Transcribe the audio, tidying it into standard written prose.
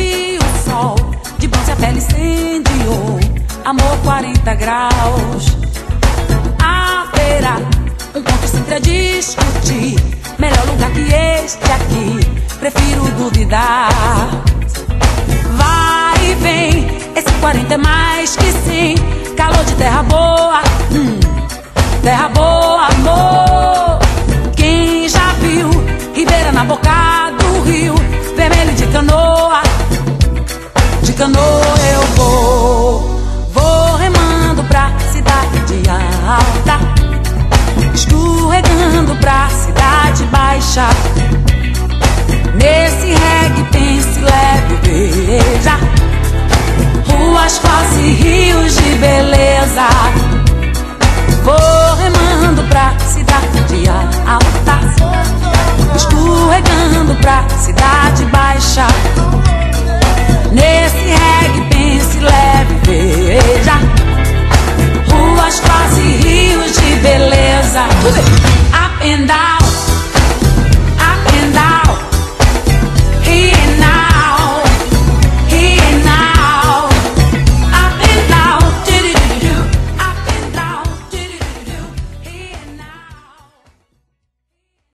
e o sol de bronze a pele incendiou. Amor 40 graus. Haverá um ponto sempre a discutir. Melhor lugar que este aqui, prefiro duvidar. Vai e vem, esse 40 é mais que 100. Calor de terra boa, terra boa, amor. Quem já viu Ribeira na boca do rio, vermelho de canoa eu vou remando pra cidade alta, escorregando pra cidade baixa. Nesse